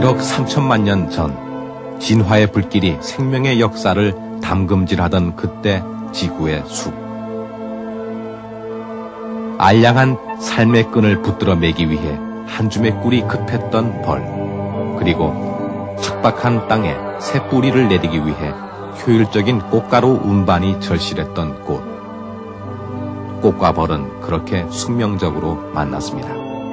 1억 3천만 년 전 진화의 불길이 생명의 역사를 담금질하던 그때 지구의 숲. 알량한 삶의 끈을 붙들어 매기 위해 한 줌의 꿀이 급했던 벌, 그리고 척박한 땅에 새 뿌리를 내리기 위해 효율적인 꽃가루 운반이 절실했던 꽃. 꽃과 벌은 그렇게 숙명적으로 만났습니다.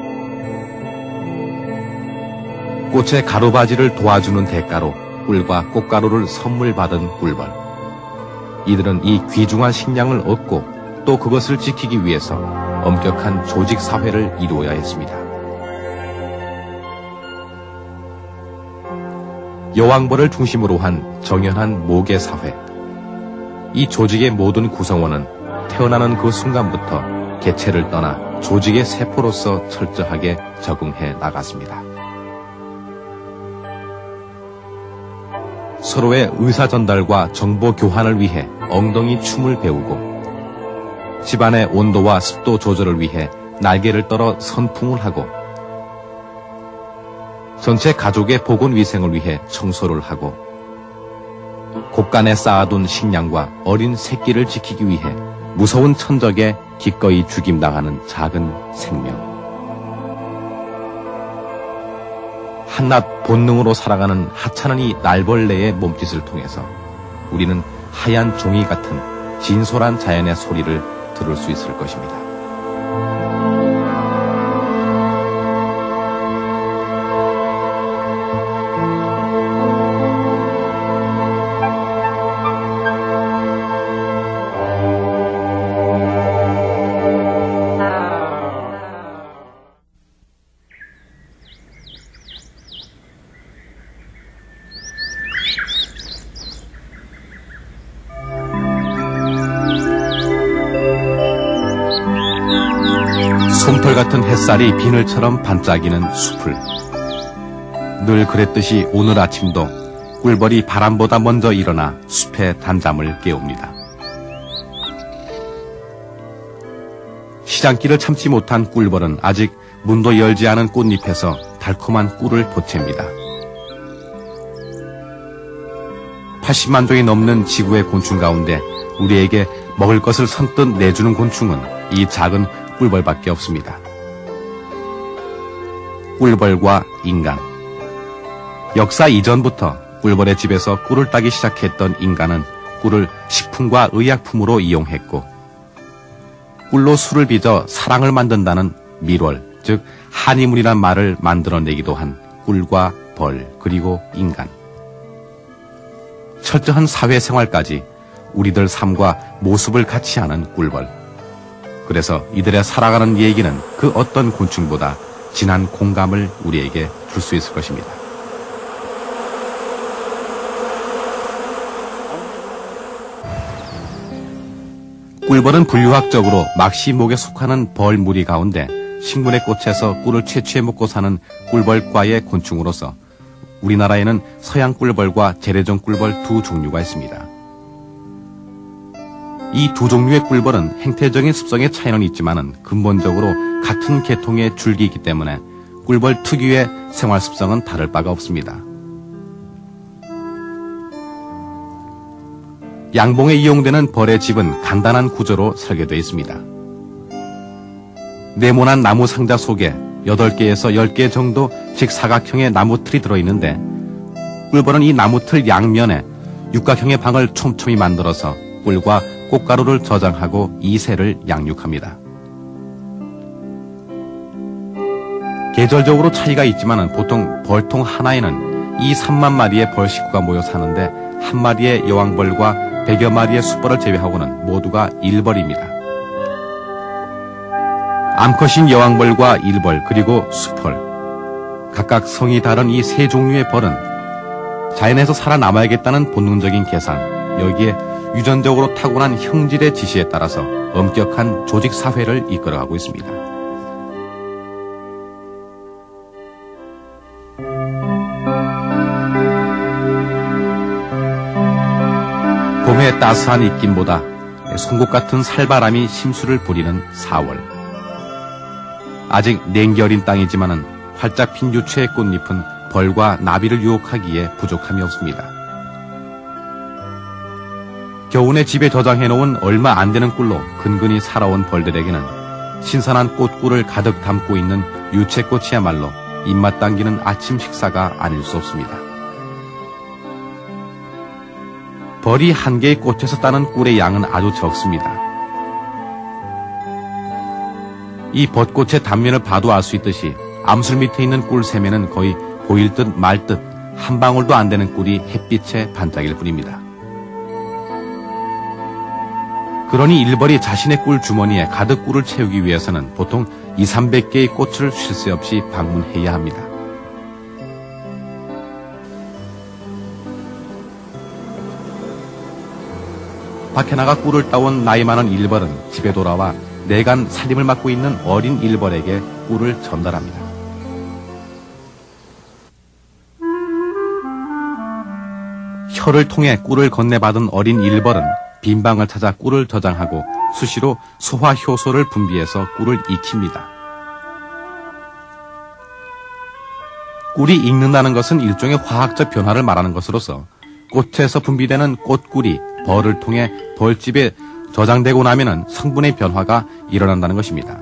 꽃의 가루바지를 도와주는 대가로 꿀과 꽃가루를 선물 받은 꿀벌. 이들은 이 귀중한 식량을 얻고 또 그것을 지키기 위해서 엄격한 조직 사회를 이루어야 했습니다. 여왕벌을 중심으로 한 정연한 모계 사회. 이 조직의 모든 구성원은 태어나는 그 순간부터 개체를 떠나 조직의 세포로서 철저하게 적응해 나갔습니다. 서로의 의사 전달과 정보 교환을 위해 엉덩이 춤을 배우고, 집안의 온도와 습도 조절을 위해 날개를 떨어 선풍을 하고, 전체 가족의 보건 위생을 위해 청소를 하고, 곳간에 쌓아둔 식량과 어린 새끼를 지키기 위해 무서운 천적에 기꺼이 죽임당하는 작은 생명. 한낱 본능으로 살아가는 하찮은 이 날벌레의 몸짓을 통해서 우리는 하얀 종이 같은 진솔한 자연의 소리를 들을 수 있을 것입니다. 솜털 같은 햇살이 비늘처럼 반짝이는 숲을. 늘 그랬듯이 오늘 아침도 꿀벌이 바람보다 먼저 일어나 숲의 단잠을 깨웁니다. 시장길을 참지 못한 꿀벌은 아직 문도 열지 않은 꽃잎에서 달콤한 꿀을 보챕니다. 80만 종이 넘는 지구의 곤충 가운데 우리에게 먹을 것을 선뜻 내주는 곤충은 이 작은 꿀벌밖에 없습니다. 꿀벌과 인간. 역사 이전부터 꿀벌의 집에서 꿀을 따기 시작했던 인간은 꿀을 식품과 의약품으로 이용했고, 꿀로 술을 빚어 사랑을 만든다는 밀월, 즉 한이물이란 말을 만들어내기도 한 꿀과 벌, 그리고 인간. 철저한 사회생활까지 우리들 삶과 모습을 같이 하는 꿀벌. 그래서 이들의 살아가는 얘기는 그 어떤 곤충보다 진한 공감을 우리에게 줄 수 있을 것입니다. 꿀벌은 분류학적으로 막시목에 속하는 벌 무리 가운데 식물의 꽃에서 꿀을 채취해 먹고 사는 꿀벌과의 곤충으로서 우리나라에는 서양 꿀벌과 재래종 꿀벌 두 종류가 있습니다. 이 두 종류의 꿀벌은 행태적인 습성의 차이는 있지만 근본적으로 같은 계통의 줄기이기 때문에 꿀벌 특유의 생활 습성은 다를 바가 없습니다. 양봉에 이용되는 벌의 집은 간단한 구조로 설계되어 있습니다. 네모난 나무 상자 속에 8개에서 10개 정도 즉 사각형의 나무틀이 들어있는데, 꿀벌은 이 나무틀 양면에 육각형의 방을 촘촘히 만들어서 꿀과 꽃가루를 저장하고 이 새를 양육합니다. 계절적으로 차이가 있지만 보통 벌통 하나에는 2, 3만 마리의 벌 식구가 모여 사는데, 한 마리의 여왕벌과 100여 마리의 숫벌을 제외하고는 모두가 일벌입니다. 암컷인 여왕벌과 일벌 그리고 숫벌, 각각 성이 다른 이 세 종류의 벌은 자연에서 살아남아야겠다는 본능적인 계산, 여기에 유전적으로 타고난 형질의 지시에 따라서 엄격한 조직 사회를 이끌어가고 있습니다. 봄의 따스한 입김보다 송곳 같은 살바람이 심수를 부리는 4월. 아직 냉기 어린 땅이지만은 활짝 핀 유채의 꽃잎은 벌과 나비를 유혹하기에 부족함이 없습니다. 겨우내 집에 저장해놓은 얼마 안 되는 꿀로 근근히 살아온 벌들에게는 신선한 꽃꿀을 가득 담고 있는 유채꽃이야말로 입맛 당기는 아침 식사가 아닐 수 없습니다. 벌이 한 개의 꽃에서 따는 꿀의 양은 아주 적습니다. 이 벚꽃의 단면을 봐도 알 수 있듯이 암술 밑에 있는 꿀 세면은 거의 보일 듯 말 듯 한 방울도 안 되는 꿀이 햇빛에 반짝일 뿐입니다. 그러니 일벌이 자신의 꿀 주머니에 가득 꿀을 채우기 위해서는 보통 200~300개의 꽃을 쉴 새 없이 방문해야 합니다. 밖에 나가 꿀을 따온 나이 많은 일벌은 집에 돌아와 내간 살림을 맡고 있는 어린 일벌에게 꿀을 전달합니다. 혀를 통해 꿀을 건네받은 어린 일벌은 빈 방을 찾아 꿀을 저장하고 수시로 소화효소를 분비해서 꿀을 익힙니다. 꿀이 익는다는 것은 일종의 화학적 변화를 말하는 것으로서 꽃에서 분비되는 꽃꿀이 벌을 통해 벌집에 저장되고 나면은 성분의 변화가 일어난다는 것입니다.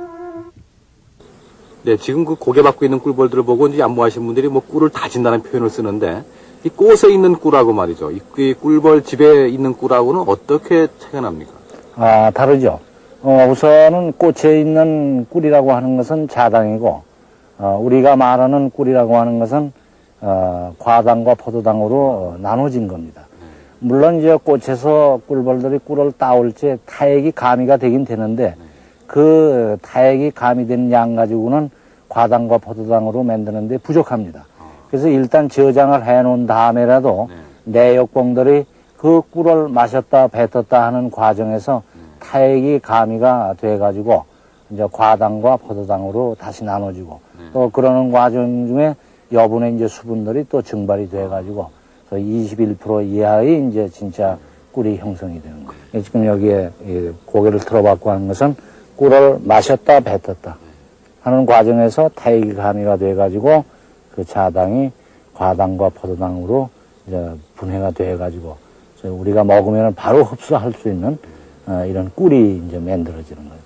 네, 지금 그 고개 받고 있는 꿀벌들을 보고 이제 양보하신 분들이 뭐 꿀을 다진다는 표현을 쓰는데 이 꽃에 있는 꿀하고 말이죠. 이 꿀벌 집에 있는 꿀하고는 어떻게 차이가 납니까? 다르죠. 우선은 꽃에 있는 꿀이라고 하는 것은 자당이고, 우리가 말하는 꿀이라고 하는 것은 과당과 포도당으로 나눠진 겁니다. 물론 이제 꽃에서 꿀벌들이 꿀을 따올 때 타액이 가미가 되긴 되는데 그 타액이 가미된 양 가지고는 과당과 포도당으로 만드는데 부족합니다. 그래서 일단 저장을 해놓은 다음에라도 내역봉들이 그 꿀을 마셨다 뱉었다 하는 과정에서 타액이 가미가 돼가지고 이제 과당과 포도당으로 다시 나눠지고 또 그러는 과정 중에 여분의 이제 수분들이 또 증발이 돼가지고 21% 이하의 이제 진짜 꿀이 형성이 되는 거예요. 지금 여기에 고개를 틀어받고 하는 것은 꿀을 마셨다 뱉었다 하는 과정에서 타액이 가미가 돼가지고 그 자당이 과당과 포도당으로 이제 분해가 돼가지고 우리가 먹으면 바로 흡수할 수 있는 이런 꿀이 이제 만들어지는 거예요.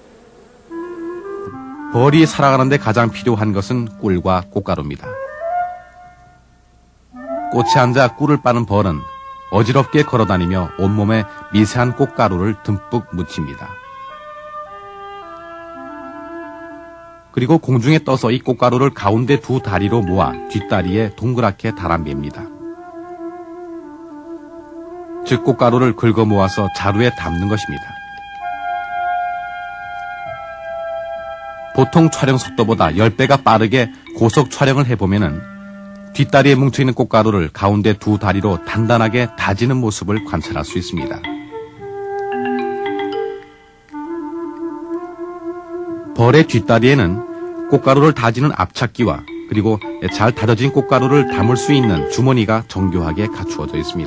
벌이 살아가는데 가장 필요한 것은 꿀과 꽃가루입니다. 꽃에 앉아 꿀을 빠는 벌은 어지럽게 걸어다니며 온몸에 미세한 꽃가루를 듬뿍 묻힙니다. 그리고 공중에 떠서 이 꽃가루를 가운데 두 다리로 모아 뒷다리에 동그랗게 달아맵니다. 즉 꽃가루를 긁어 모아서 자루에 담는 것입니다. 보통 촬영 속도보다 10배가 빠르게 고속 촬영을 해보면은 뒷다리에 뭉쳐있는 꽃가루를 가운데 두 다리로 단단하게 다지는 모습을 관찰할 수 있습니다. 벌의 뒷다리에는 꽃가루를 다지는 압착기와 그리고 잘 다져진 꽃가루를 담을 수 있는 주머니가 정교하게 갖추어져 있습니다.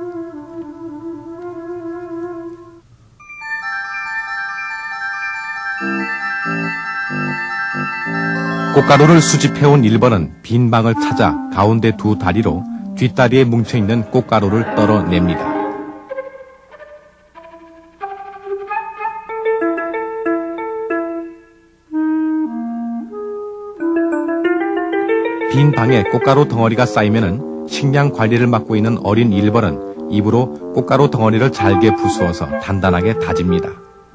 꽃가루를 수집해온 일벌은 빈 방을 찾아 가운데 두 다리로 뒷다리에 뭉쳐있는 꽃가루를 떨어냅니다. 빈 방에 꽃가루 덩어리가 쌓이면은 식량 관리를 맡고 있는 어린 일벌은 입으로 꽃가루 덩어리를 잘게 부수어서 단단하게 다집니다.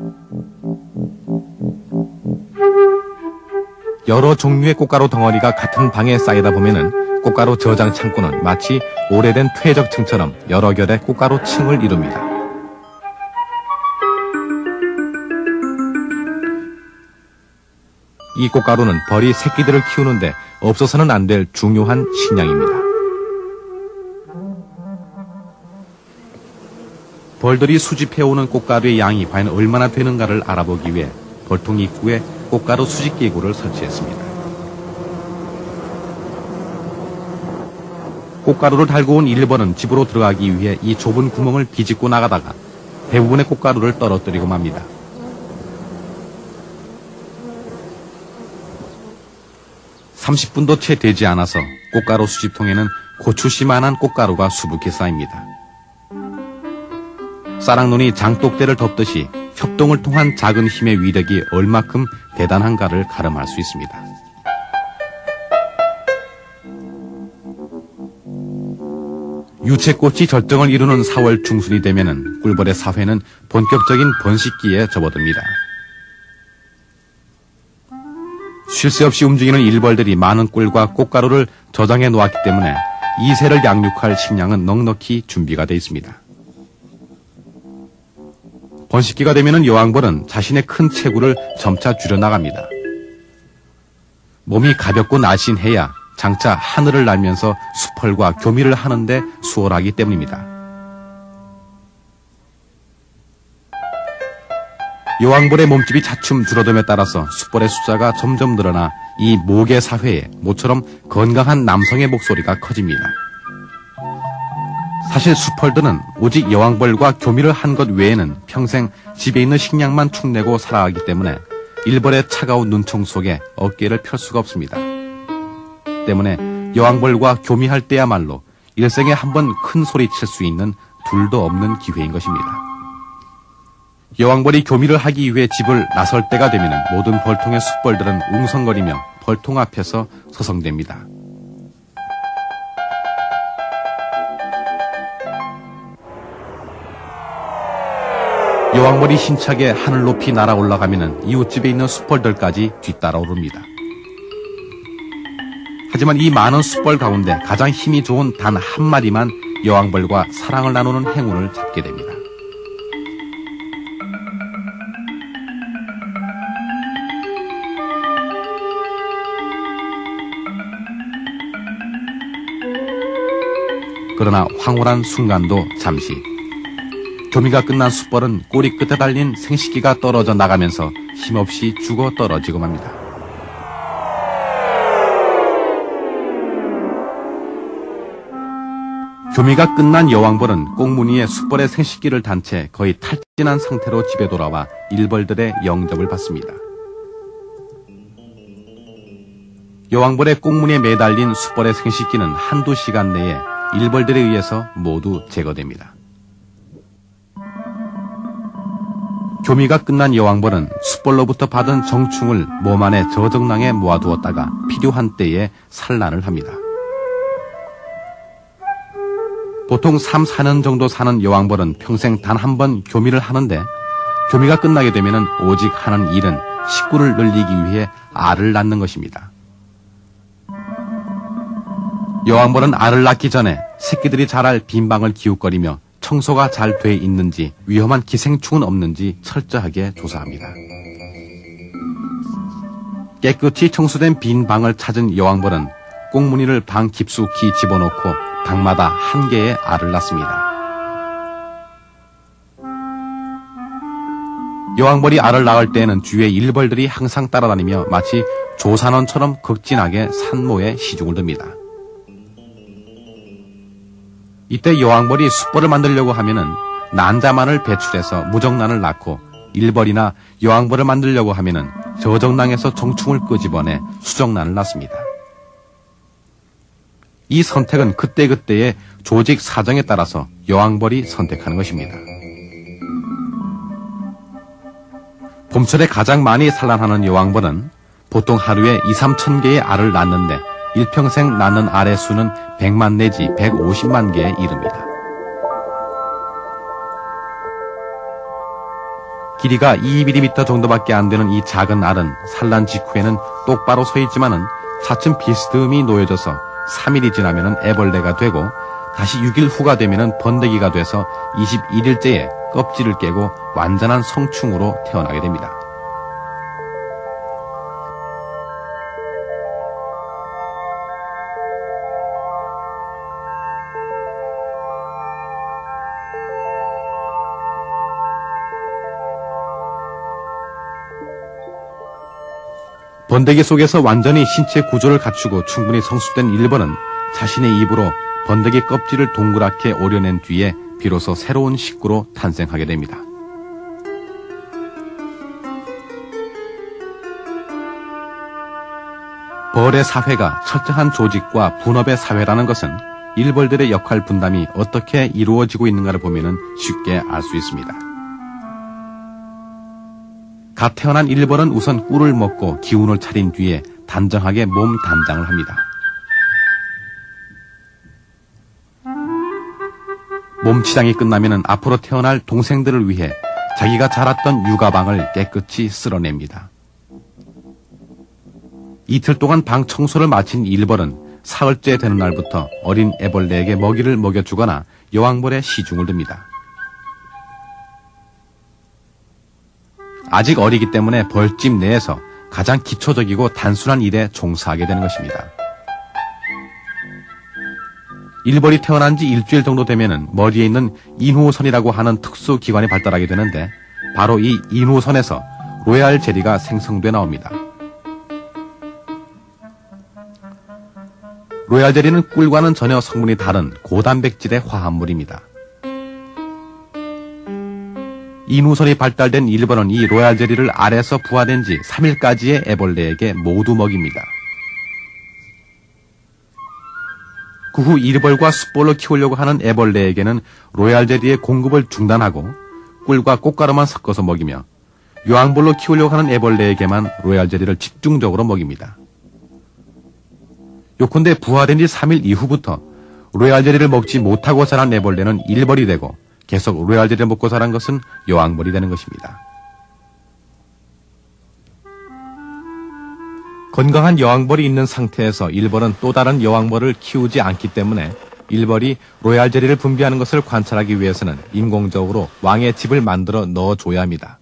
여러 종류의 꽃가루 덩어리가 같은 방에 쌓이다 보면은 꽃가루 저장 창고는 마치 오래된 퇴적층처럼 여러 결의 꽃가루 층을 이룹니다. 이 꽃가루는 벌이 새끼들을 키우는데 없어서는 안 될 중요한 식량입니다. 벌들이 수집해오는 꽃가루의 양이 과연 얼마나 되는가를 알아보기 위해 벌통 입구에 꽃가루 수집기구를 설치했습니다. 꽃가루를 달고 온 일벌은 집으로 들어가기 위해 이 좁은 구멍을 비집고 나가다가 대부분의 꽃가루를 떨어뜨리고 맙니다. (30분도) 채 되지 않아서 꽃가루 수집통에는 고추씨만한 꽃가루가 수북히 쌓입니다. 싸랑눈이 장독대를 덮듯이 협동을 통한 작은 힘의 위력이 얼마큼 대단한가를 가름할 수 있습니다. 유채꽃이 절정을 이루는 4월 중순이 되면은 꿀벌의 사회는 본격적인 번식기에 접어듭니다. 쉴 새 없이 움직이는 일벌들이 많은 꿀과 꽃가루를 저장해 놓았기 때문에 2세를 양육할 식량은 넉넉히 준비가 되어 있습니다. 번식기가 되면은 여왕벌은 자신의 큰 체구를 점차 줄여나갑니다. 몸이 가볍고 날씬해야 장차 하늘을 날면서 수펄과 교미를 하는데 수월하기 때문입니다. 여왕벌의 몸집이 차츰 줄어듦에 따라서 숫벌의 숫자가 점점 늘어나 이 모개 사회에 모처럼 건강한 남성의 목소리가 커집니다. 사실 수펄들은 오직 여왕벌과 교미를 한 것 외에는 평생 집에 있는 식량만 축내고 살아가기 때문에 일벌의 차가운 눈총 속에 어깨를 펼 수가 없습니다. 때문에 여왕벌과 교미할 때야말로 일생에 한 번 큰 소리 칠 수 있는 둘도 없는 기회인 것입니다. 여왕벌이 교미를 하기 위해 집을 나설 때가 되면 모든 벌통의 숫벌들은 웅성거리며 벌통 앞에서 서성댑니다. 여왕벌이 힘차게 하늘 높이 날아 올라가면 이웃집에 있는 숫벌들까지 뒤따라오릅니다. 하지만 이 많은 숫벌 가운데 가장 힘이 좋은 단 한 마리만 여왕벌과 사랑을 나누는 행운을 잡게 됩니다. 그러나 황홀한 순간도 잠시. 교미가 끝난 숫벌은 꼬리 끝에 달린 생식기가 떨어져 나가면서 힘없이 죽어 떨어지고 맙니다. 교미가 끝난 여왕벌은 꽁무니에 숫벌의 생식기를 단 채 거의 탈진한 상태로 집에 돌아와 일벌들의 영접을 받습니다. 여왕벌의 꽁무니에 매달린 숫벌의 생식기는 한두 시간 내에 일벌들에 의해서 모두 제거됩니다. 교미가 끝난 여왕벌은 숫벌로부터 받은 정충을 몸 안에 저정낭에 모아두었다가 필요한 때에 산란을 합니다. 보통 3, 4년 정도 사는 여왕벌은 평생 단 한 번 교미를 하는데 교미가 끝나게 되면 오직 하는 일은 식구를 늘리기 위해 알을 낳는 것입니다. 여왕벌은 알을 낳기 전에 새끼들이 자랄 빈방을 기웃거리며 청소가 잘 돼 있는지 위험한 기생충은 없는지 철저하게 조사합니다. 깨끗이 청소된 빈 방을 찾은 여왕벌은 꽁무니를 방 깊숙이 집어넣고 방마다 한 개의 알을 낳습니다. 여왕벌이 알을 낳을 때에는 주위에 일벌들이 항상 따라다니며 마치 조산원처럼 극진하게 산모에 시중을 듭니다. 이때 여왕벌이 숫벌을 만들려고 하면은 난자만을 배출해서 무정란을 낳고 일벌이나 여왕벌을 만들려고 하면은 저정낭에서 정충을 끄집어내 수정란을 낳습니다. 이 선택은 그때그때의 조직 사정에 따라서 여왕벌이 선택하는 것입니다. 봄철에 가장 많이 산란하는 여왕벌은 보통 하루에 2, 3천 개의 알을 낳는데 일평생 낳는 알의 수는 100만 내지 150만 개에 이릅니다. 길이가 2mm 정도밖에 안 되는 이 작은 알은 산란 직후에는 똑바로 서 있지만은 차츰 비스듬히 놓여져서 3일이 지나면은 애벌레가 되고 다시 6일 후가 되면은 번데기가 돼서 21일째에 껍질을 깨고 완전한 성충으로 태어나게 됩니다. 번데기 속에서 완전히 신체 구조를 갖추고 충분히 성숙된 일벌은 자신의 입으로 번데기 껍질을 동그랗게 오려낸 뒤에 비로소 새로운 식구로 탄생하게 됩니다. 벌의 사회가 철저한 조직과 분업의 사회라는 것은 일벌들의 역할 분담이 어떻게 이루어지고 있는가를 보면 쉽게 알 수 있습니다. 갓 태어난 일벌은 우선 꿀을 먹고 기운을 차린 뒤에 단정하게 몸 단장을 합니다. 몸치장이 끝나면 앞으로 태어날 동생들을 위해 자기가 자랐던 육아방을 깨끗이 쓸어냅니다. 이틀 동안 방 청소를 마친 일벌은 사흘째 되는 날부터 어린 애벌레에게 먹이를 먹여주거나 여왕벌에 시중을 듭니다. 아직 어리기 때문에 벌집 내에서 가장 기초적이고 단순한 일에 종사하게 되는 것입니다. 일벌이 태어난 지 일주일 정도 되면 머리에 있는 인후선이라고 하는 특수 기관이 발달하게 되는데 바로 이 인후선에서 로얄 젤리가 생성돼 나옵니다. 로얄 젤리는 꿀과는 전혀 성분이 다른 고단백질의 화합물입니다. 인후선이 발달된 일벌은 이 로얄 젤리를 알에서 부화된 지 3일까지의 애벌레에게 모두 먹입니다. 그 후 일벌과 숫벌로 키우려고 하는 애벌레에게는 로얄 젤리의 공급을 중단하고 꿀과 꽃가루만 섞어서 먹이며 여왕벌로 키우려고 하는 애벌레에게만 로얄 젤리를 집중적으로 먹입니다. 요컨대 부화된 지 3일 이후부터 로얄 젤리를 먹지 못하고 자란 애벌레는 일벌이 되고 계속 로얄 젤리를 먹고 자란 것은 여왕벌이 되는 것입니다. 건강한 여왕벌이 있는 상태에서 일벌은 또 다른 여왕벌을 키우지 않기 때문에 일벌이 로얄 젤리를 분비하는 것을 관찰하기 위해서는 인공적으로 왕의 집을 만들어 넣어줘야 합니다.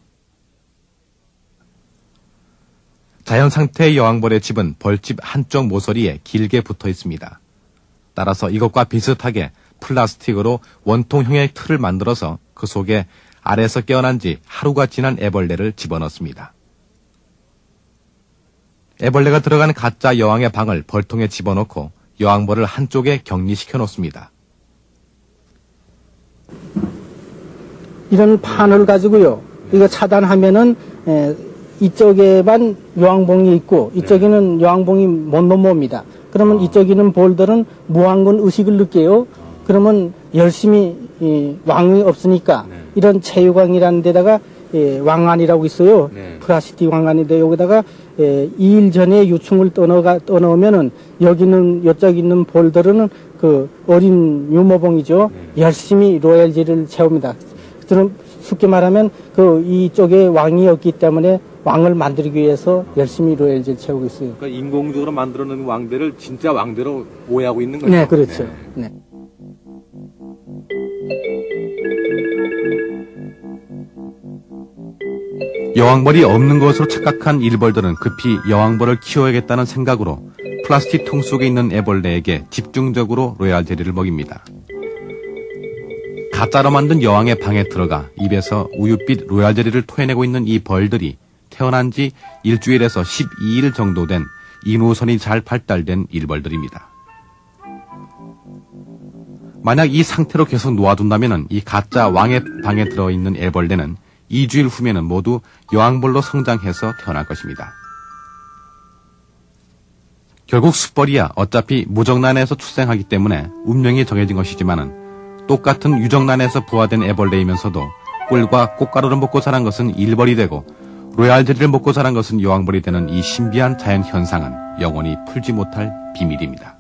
자연 상태의 여왕벌의 집은 벌집 한쪽 모서리에 길게 붙어 있습니다. 따라서 이것과 비슷하게 플라스틱으로 원통형의 틀을 만들어서 그 속에 알에서 깨어난 지 하루가 지난 애벌레를 집어넣습니다. 애벌레가 들어간 가짜 여왕의 방을 벌통에 집어넣고 여왕벌을 한쪽에 격리시켜 놓습니다. 이런 판을 가지고요. 이거 차단하면은 이쪽에만 여왕봉이 있고 이쪽에는 여왕봉이 못 넘어옵니다. 그러면 이쪽에 있는 볼들은 무왕군 의식을 느껴요. 그러면 열심히 왕이 없으니까 이런 체육왕이라는 데다가 왕안이라고 있어요. 플라스틱 왕안인데 여기다가 2일 전에 유충을 떠넣으면은 여기는 이쪽 있는 볼들은 그 어린 유모봉이죠. 열심히 로얄젤리를 채웁니다. 그럼 쉽게 말하면 그 이쪽에 왕이 없기 때문에 왕을 만들기 위해서 열심히 로얄젤리 채우고 있어요. 그러니까 인공적으로 만들어 놓은 왕대를 진짜 왕대로 오해하고 있는 거죠. 네, 그렇죠. 네. 여왕벌이 없는 것으로 착각한 일벌들은 급히 여왕벌을 키워야겠다는 생각으로 플라스틱 통 속에 있는 애벌레에게 집중적으로 로얄 젤리를 먹입니다. 가짜로 만든 여왕의 방에 들어가 입에서 우윳빛 로얄 젤리를 토해내고 있는 이 벌들이 태어난 지 일주일에서 12일 정도 된 인후선이 잘 발달된 일벌들입니다. 만약 이 상태로 계속 놓아둔다면 이 가짜 왕의 방에 들어있는 애벌레는 2주일 후면은 모두 여왕벌로 성장해서 태어날 것입니다. 결국 숫벌이야 어차피 무정란에서 출생하기 때문에 운명이 정해진 것이지만은 똑같은 유정란에서 부화된 애벌레이면서도 꿀과 꽃가루를 먹고 자란 것은 일벌이 되고 로얄 젤리를 먹고 자란 것은 여왕벌이 되는 이 신비한 자연 현상은 영원히 풀지 못할 비밀입니다.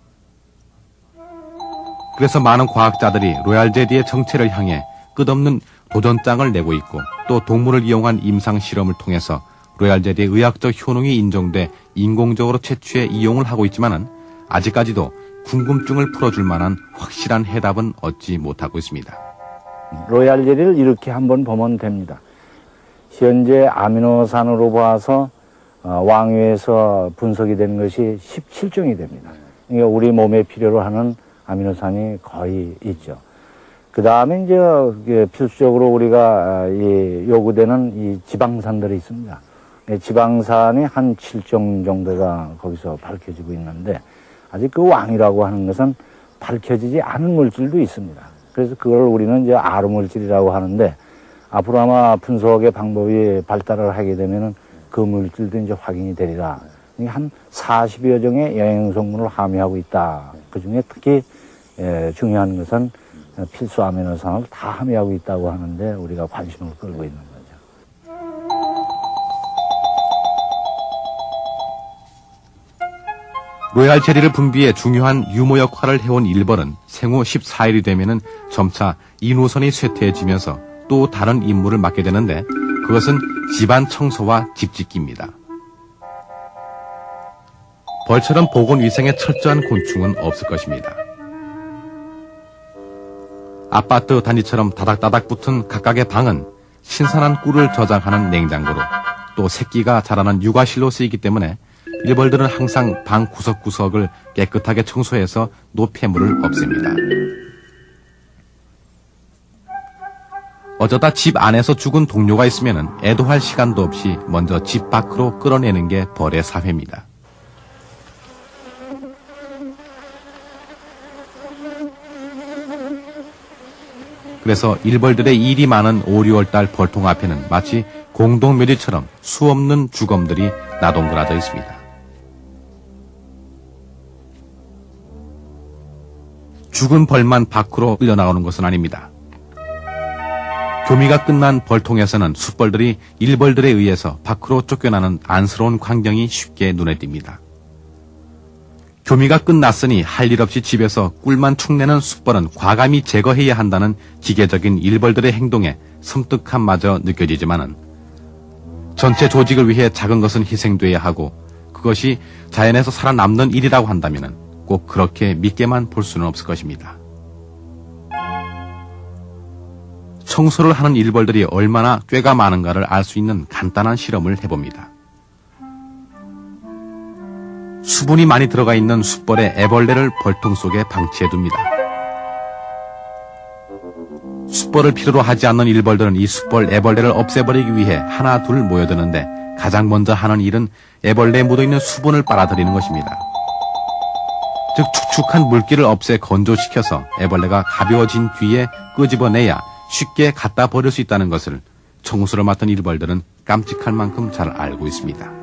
그래서 많은 과학자들이 로얄 젤리의 정체를 향해 끝없는 도전장을 내고 있고 또 동물을 이용한 임상 실험을 통해서 로얄 젤리의 의학적 효능이 인정돼 인공적으로 채취해 이용을 하고 있지만은 아직까지도 궁금증을 풀어줄 만한 확실한 해답은 얻지 못하고 있습니다. 로얄 젤리를 이렇게 한번 보면 됩니다. 현재 아미노산으로 봐서 왕유에서 분석이 된 것이 17종이 됩니다. 그러니까 우리 몸에 필요로 하는 아미노산이 거의 있죠. 그 다음에 이제 필수적으로 우리가 요구되는 이 지방산들이 있습니다. 지방산이 한 7종 정도가 거기서 밝혀지고 있는데 아직 그 왕이라고 하는 것은 밝혀지지 않은 물질도 있습니다. 그래서 그걸 우리는 이제 아르물질이라고 하는데 앞으로 아마 분석의 방법이 발달을 하게 되면은 그 물질도 이제 확인이 되리라 한 40여 종의 영양성분을 함유하고 있다. 그 중에 특히 중요한 것은 필수 아미노산을 다 함유하고 있다고 하는데 우리가 관심을 끌고 있는 거죠. 로얄 젤리를 분비해 중요한 유모 역할을 해온 일벌은 생후 14일이 되면은 점차 인후선이 쇠퇴해지면서 또 다른 임무를 맡게 되는데 그것은 집안 청소와 집짓기입니다. 벌처럼 보건위생에 철저한 곤충은 없을 것입니다. 아파트 단지처럼 다닥다닥 붙은 각각의 방은 신선한 꿀을 저장하는 냉장고로 또 새끼가 자라는 육아실로 쓰이기 때문에 일벌들은 항상 방 구석구석을 깨끗하게 청소해서 노폐물을 없앱니다. 어쩌다 집 안에서 죽은 동료가 있으면 애도할 시간도 없이 먼저 집 밖으로 끌어내는 게 벌의 사회입니다. 그래서 일벌들의 일이 많은 5, 6월달 벌통 앞에는 마치 공동묘지처럼 수없는 주검들이 나동그라져 있습니다. 죽은 벌만 밖으로 끌려나오는 것은 아닙니다. 교미가 끝난 벌통에서는 숫벌들이 일벌들에 의해서 밖으로 쫓겨나는 안쓰러운 광경이 쉽게 눈에 띕니다. 교미가 끝났으니 할 일 없이 집에서 꿀만 축내는 숫벌은 과감히 제거해야 한다는 기계적인 일벌들의 행동에 섬뜩함마저 느껴지지만은 전체 조직을 위해 작은 것은 희생돼야 하고 그것이 자연에서 살아남는 일이라고 한다면은 꼭 그렇게 믿게만 볼 수는 없을 것입니다. 청소를 하는 일벌들이 얼마나 꾀가 많은가를 알 수 있는 간단한 실험을 해봅니다. 수분이 많이 들어가 있는 숫벌의 애벌레를 벌통 속에 방치해둡니다. 숫벌을 필요로 하지 않는 일벌들은 이 숫벌 애벌레를 없애버리기 위해 하나 둘 모여드는데 가장 먼저 하는 일은 애벌레에 묻어있는 수분을 빨아들이는 것입니다. 즉 축축한 물기를 없애 건조시켜서 애벌레가 가벼워진 뒤에 끄집어내야 쉽게 갖다 버릴 수 있다는 것을 청소를 맡은 일벌들은 깜찍할 만큼 잘 알고 있습니다.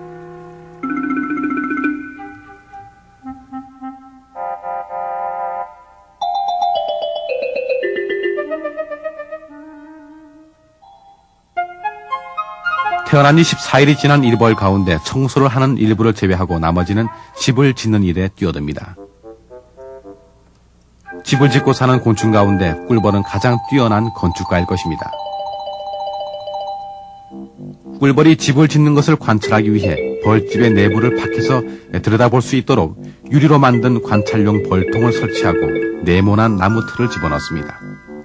태어난 지 14일이 지난 일벌 가운데 청소를 하는 일부를 제외하고 나머지는 집을 짓는 일에 뛰어듭니다. 집을 짓고 사는 곤충 가운데 꿀벌은 가장 뛰어난 건축가일 것입니다. 꿀벌이 집을 짓는 것을 관찰하기 위해 벌집의 내부를 밖에서 들여다볼 수 있도록 유리로 만든 관찰용 벌통을 설치하고 네모난 나무 틀을 집어넣습니다.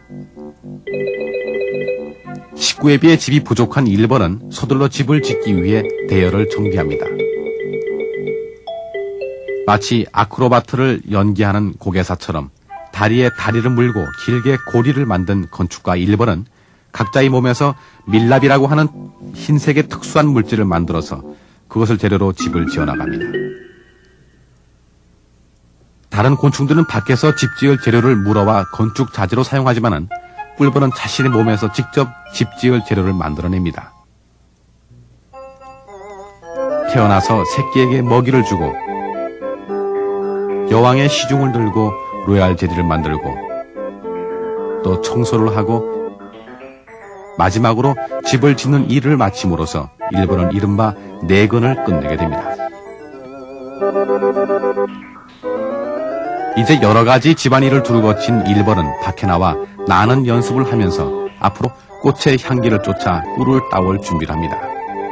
식구에 비해 집이 부족한 일벌은 서둘러 집을 짓기 위해 대열을 정비합니다. 마치 아크로바트를 연기하는 고개사처럼 다리에 다리를 물고 길게 고리를 만든 건축가 일벌은 각자의 몸에서 밀랍이라고 하는 흰색의 특수한 물질을 만들어서 그것을 재료로 집을 지어나갑니다. 다른 곤충들은 밖에서 집 지을 재료를 물어와 건축 자재로 사용하지만은 꿀벌은 자신의 몸에서 직접 집 지을 재료를 만들어냅니다. 태어나서 새끼에게 먹이를 주고 여왕의 시중을 들고 로얄 젤리를 만들고 또 청소를 하고 마지막으로 집을 짓는 일을 마침으로써 일벌은 이른바 내건을 끝내게 됩니다. 이제 여러 가지 집안일을 두루 거친 일벌은 밖에 나와 나는 연습을 하면서 앞으로 꽃의 향기를 쫓아 꿀을 따올 준비를 합니다.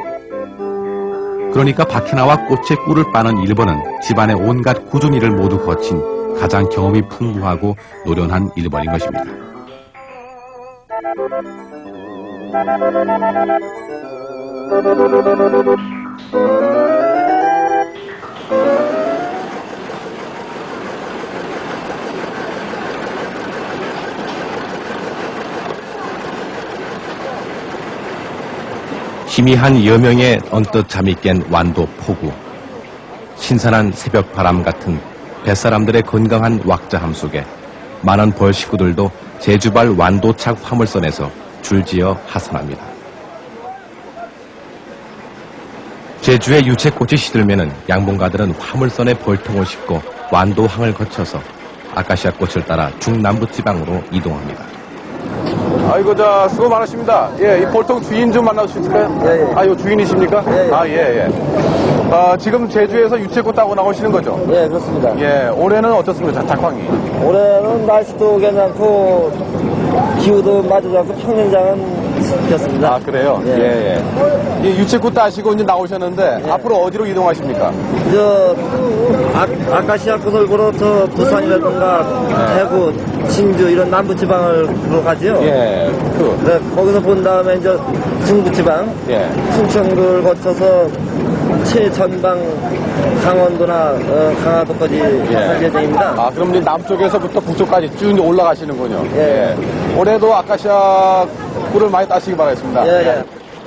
그러니까 밖에 나와 꽃의 꿀을 빠는 일벌은 집안의 온갖 굳은 일을 모두 거친 가장 경험이 풍부하고 노련한 일벌인 것입니다. 희미한 여명에 언뜻 잠이 깬 완도 포구, 신선한 새벽 바람 같은 뱃사람들의 건강한 왁자함 속에 많은 벌 식구들도 제주발 완도착 화물선에서 줄지어 하산합니다. 제주의 유채꽃이 시들면은 양봉가들은 화물선에 벌통을 싣고 완도항을 거쳐서 아카시아 꽃을 따라 중남부 지방으로 이동합니다. 아이고, 수고 많으십니다. 예, 이 볼통 주인 좀 만나볼 수 있을까요? 예, 예. 아, 요 주인이십니까? 예, 예. 아, 예, 예. 지금 제주에서 유채꽃 따고 나오시는 거죠? 예, 그렇습니다. 예, 올해는 어떻습니까? 작황이? 올해는 날씨도 괜찮고, 기후도 맞지 않고 평년장은 됐습니다. 아, 그래요? 예. 예, 예. 이 유채꽃 따시고 이제 나오셨는데, 예. 앞으로 어디로 이동하십니까? 아카시아 꽃을 보러 저 부산이라든가 대구, 진주 이런 남부지방을 보러 가지요. 예, 네, 거기서 본 다음에 이제 중부지방, 예. 충청도를 거쳐서 최전방 강원도나 강화도까지 갈 예정입니다. 아, 그럼 이제 남쪽에서부터 북쪽까지 쭉 이제 올라가시는군요. 예. 올해도 아카시아 꿀을 많이 따시기 바라겠습니다. 예.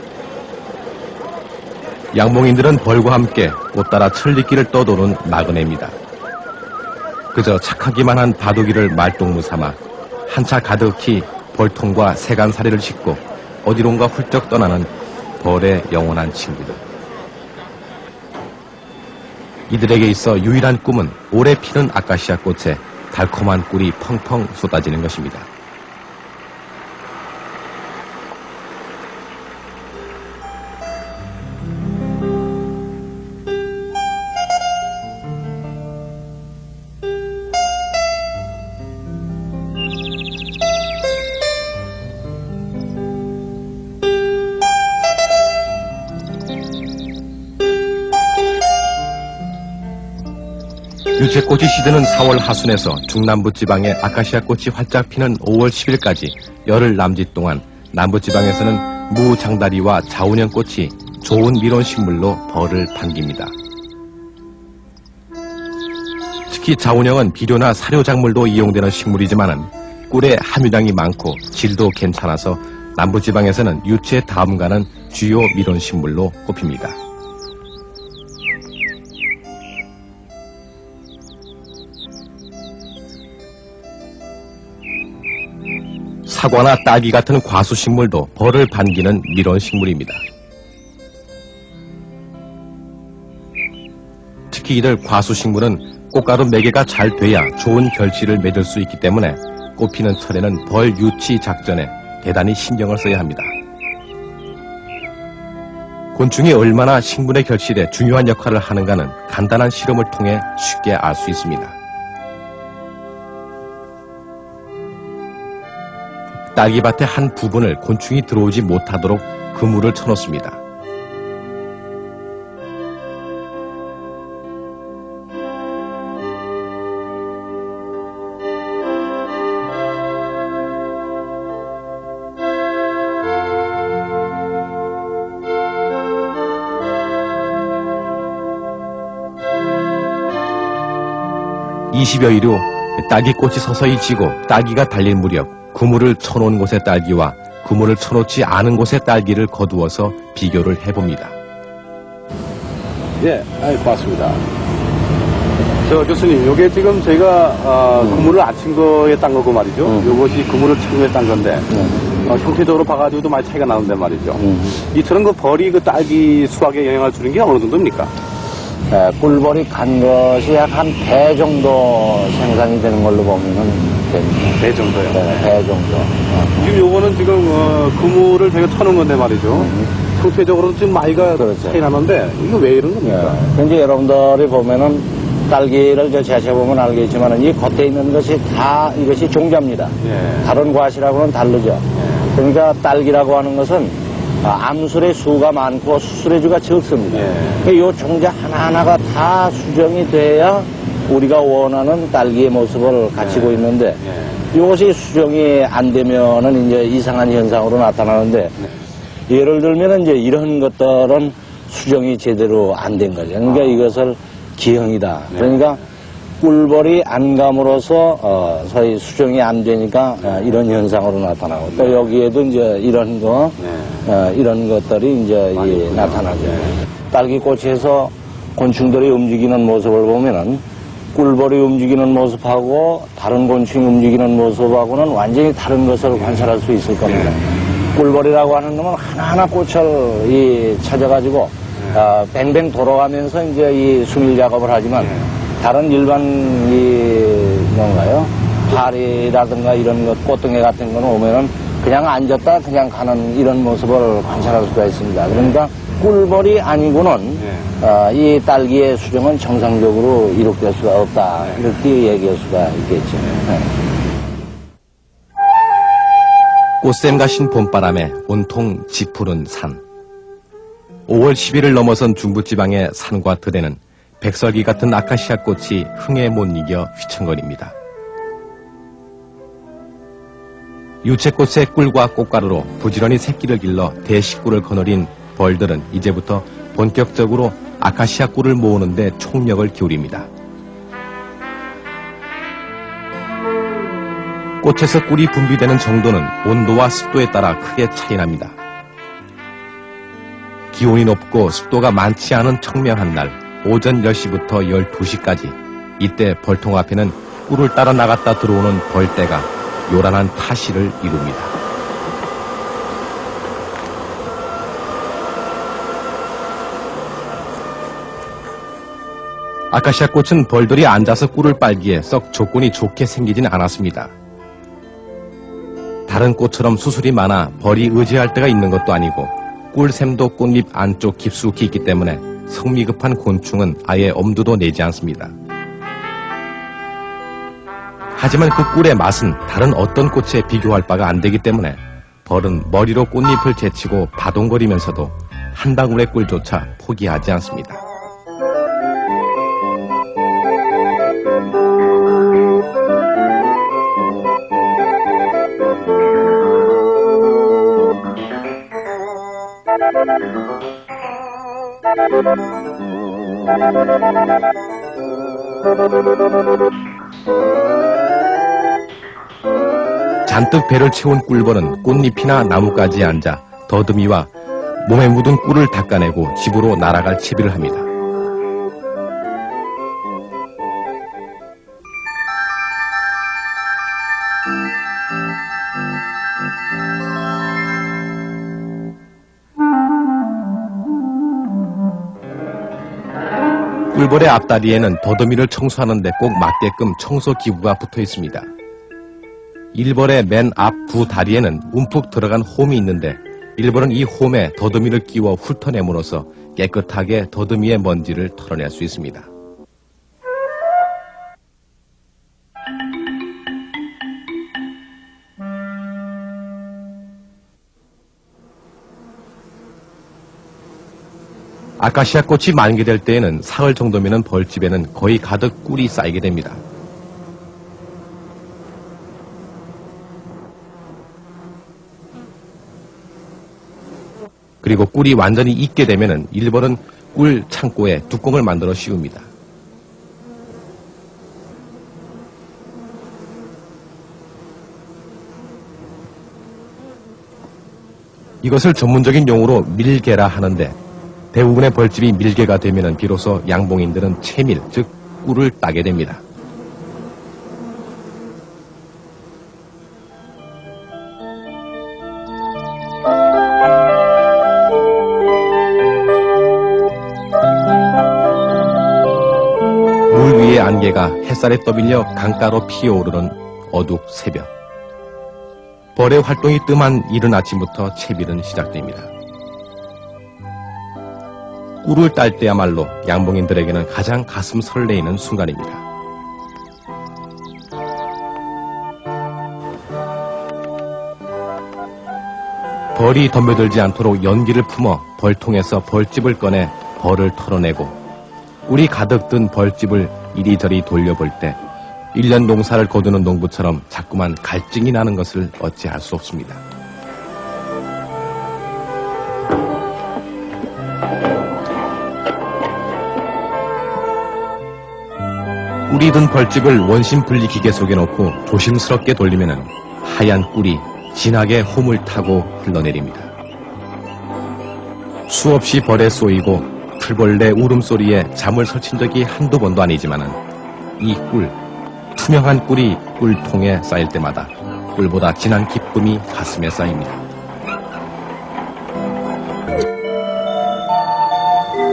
양봉인들은 벌과 함께 꽃 따라 천리길을 떠도는 나그네입니다. 그저 착하기만 한 바둑이를 말동무 삼아 한 차 가득히 벌통과 세간사리를 싣고 어디론가 훌쩍 떠나는 벌의 영원한 친구들. 이들에게 있어 유일한 꿈은 오래 피는 아카시아 꽃에 달콤한 꿀이 펑펑 쏟아지는 것입니다. 유채꽃이 시드는 4월 하순에서 중남부 지방의 아카시아 꽃이 활짝 피는 5월 10일까지 열흘 남짓 동안 남부 지방에서는 무장다리와 자운형 꽃이 좋은 밀원 식물로 벌을 반깁니다. 특히 자운형은 비료나 사료 작물도 이용되는 식물이지만은 꿀의 함유량이 많고 질도 괜찮아서 남부 지방에서는 유채 다음 가는 주요 밀원 식물로 꼽힙니다. 사과나 딸기 같은 과수식물도 벌을 반기는 밀원식물입니다. 특히 이들 과수식물은 꽃가루 매개가 잘 돼야 좋은 결실을 맺을 수 있기 때문에 꽃피는 철에는 벌 유치 작전에 대단히 신경을 써야 합니다. 곤충이 얼마나 식물의 결실에 중요한 역할을 하는가는 간단한 실험을 통해 쉽게 알 수 있습니다. 딸기밭의 한 부분을 곤충이 들어오지 못하도록 그물을 쳐놓습니다. (20여일) 후 딸기꽃이 서서히 지고 딸기가 달릴 무렵 그물을 쳐놓은 곳의 딸기와 그물을 쳐놓지 않은 곳의 딸기를 거두어서 비교를 해봅니다. 예, 고맙습니다. 교수님, 요게 지금 저희가 그물을 안 친 거에 딴 거고 말이죠. 요것이 그물을 친 거에 딴 건데 형태적으로 봐가지고도 많이 차이가 나는데 말이죠. 이처럼 그 벌이 그 딸기 수확에 영향을 주는 게 어느 정도입니까? 꿀벌이 간 것이 약 한 배 정도 생산이 되는 걸로 보면은 됩니다. 배 정도요? 네, 배 정도. 지금 요거는 지금 그물을 저희가 쳐놓은 건데 말이죠. 형태적으로는 지금 많이가 그렇죠. 차이 나는데 이거 왜 이런 겁니까? 현재 여러분들이 보면은 딸기를 저 제쳐보면 알겠지만은 이 겉에 있는 것이 다 이것이 종자입니다. 예. 다른 과실하고는 다르죠. 그러니까 딸기라고 하는 것은 암술의 수가 많고 수술의 주가 적습니다. 예. 이 종자 하나하나가 다 수정이 돼야 우리가 원하는 딸기의 모습을 갖추고 있는데 이것이 수정이 안 되면은 이제 이상한 현상으로 나타나는데 예를 들면 이제 이런 것들은 수정이 제대로 안 된 거죠. 그러니까 이것을 기형이다. 그러니까 꿀벌이 안 감으로써 소위 수정이 안 되니까 이런 현상으로 나타나고 또 여기에도 이제 이런 이런 것들이 이제 나타나죠. 딸기꽃에서 곤충들이 움직이는 모습을 보면은 꿀벌이 움직이는 모습하고 다른 곤충이 움직이는 모습하고는 완전히 다른 것을 관찰할 수 있을 겁니다. 꿀벌이라고 하는 놈은 하나하나 꽃을 찾아가지고 뱅뱅 돌아가면서 이제 이 수밀 작업을 하지만 다른 일반 뭔가요? 파리라든가 이런 것, 꽃등에 같은 거는 오면은 그냥 앉았다 그냥 가는 이런 모습을 관찰할 수가 있습니다. 그러니까 꿀벌이 아니고는 이 딸기의 수정은 정상적으로 이룩될 수가 없다. 이렇게 얘기할 수가 있겠죠. 꽃샘 가신 봄바람에 온통 지푸른 산. 5월 10일을 넘어선 중부지방의 산과 들에는 백설기 같은 아카시아 꽃이 흥에 못 이겨 휘청거립니다. 유채꽃의 꿀과 꽃가루로 부지런히 새끼를 길러 대식꿀을 거느린 벌들은 이제부터 본격적으로 아카시아 꿀을 모으는 데 총력을 기울입니다. 꽃에서 꿀이 분비되는 정도는 온도와 습도에 따라 크게 차이납니다. 기온이 높고 습도가 많지 않은 청명한 날 오전 10시부터 12시까지 이때 벌통 앞에는 꿀을 따라 나갔다 들어오는 벌떼가 요란한 타시를 이룹니다. 아카시아 꽃은 벌들이 앉아서 꿀을 빨기에 썩 조건이 좋게 생기진 않았습니다. 다른 꽃처럼 수술이 많아 벌이 의지할 데가 있는 것도 아니고 꿀샘도 꽃잎 안쪽 깊숙이 있기 때문에 성미 급한 곤충은 아예 엄두도 내지 않습니다. 하지만 그 꿀의 맛은 다른 어떤 꽃에 비교할 바가 안 되기 때문에 벌은 머리로 꽃잎을 제치고 바동거리면서도 한 방울의 꿀조차 포기하지 않습니다. 잔뜩 배를 채운 꿀벌은 꽃잎이나 나뭇가지에 앉아 더듬이와 몸에 묻은 꿀을 닦아내고 집으로 날아갈 채비를 합니다. 꿀벌의 앞다리에는 더듬이를 청소하는 데 꼭 맞게끔 청소기구가 붙어 있습니다. 일벌의 맨 앞 두 다리에는 움푹 들어간 홈이 있는데 일벌은 이 홈에 더듬이를 끼워 훑어내므로써 깨끗하게 더듬이의 먼지를 털어낼 수 있습니다. 아카시아 꽃이 만개될 때에는 사흘 정도면 벌집에는 거의 가득 꿀이 쌓이게 됩니다. 그리고 꿀이 완전히 익게 되면은 일벌은 꿀 창고에 뚜껑을 만들어 씌웁니다. 이것을 전문적인 용어로 밀개라 하는데 대부분의 벌집이 밀개가 되면은 비로소 양봉인들은 채밀, 즉 꿀을 따게 됩니다. 물 위의 안개가 햇살에 떠밀려 강가로 피어오르는 어둑 새벽. 벌의 활동이 뜸한 이른 아침부터 채빌은 시작됩니다. 꿀을 딸 때야말로 양봉인들에게는 가장 가슴 설레이는 순간입니다. 벌이 덤벼들지 않도록 연기를 품어 벌통에서 벌집을 꺼내 벌을 털어내고 꿀이 가득 든 벌집을 이리저리 돌려볼 때 1년 농사를 거두는 농부처럼 자꾸만 갈증이 나는 것을 어찌할 수 없습니다. 꿀이 든 벌집을 원심 분리 기계 속에 넣고 조심스럽게 돌리면 하얀 꿀이 진하게 홈을 타고 흘러내립니다. 수없이 벌에 쏘이고 풀벌레 울음소리에 잠을 설친 적이 한두 번도 아니지만은 이 꿀, 투명한 꿀이 꿀통에 쌓일 때마다 꿀보다 진한 기쁨이 가슴에 쌓입니다.